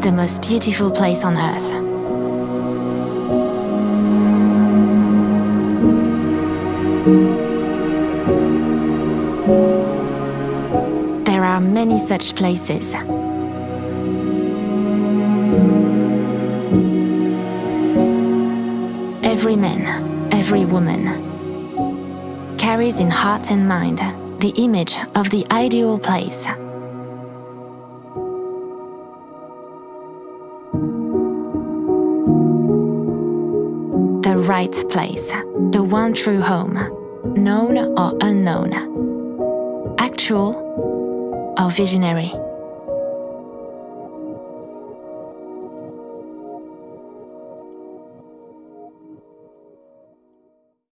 the most beautiful place on earth. There are many such places. Every man, every woman carries in heart and mind the image of the ideal place. The right place, the one true home, known or unknown, actual or visionary.